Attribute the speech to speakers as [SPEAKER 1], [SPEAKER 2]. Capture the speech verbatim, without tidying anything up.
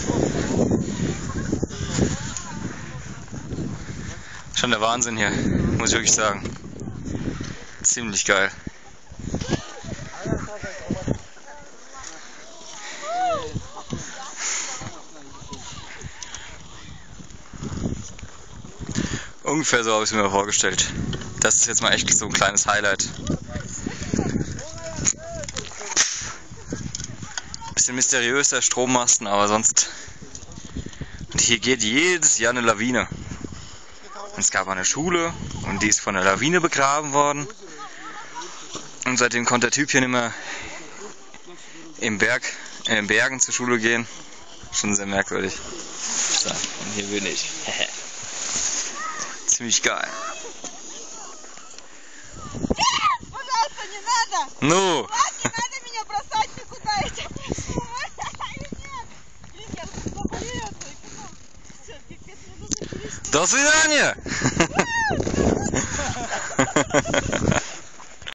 [SPEAKER 1] Schon der Wahnsinn hier, muss ich wirklich sagen. Ziemlich geil. Ungefähr so habe ich es mir vorgestellt. Das ist jetzt mal echt so ein kleines Highlight. Bisschen mysteriös der Strommasten, aber sonst. Und hier geht jedes Jahr eine Lawine. Und es gab eine Schule und die ist von der Lawine begraben worden. Und seitdem konnte der Typ hier nicht mehr im Berg, in den Bergen zur Schule gehen. Schon sehr merkwürdig. So, und hier bin ich. Ziemlich geil. Ну! До свидания!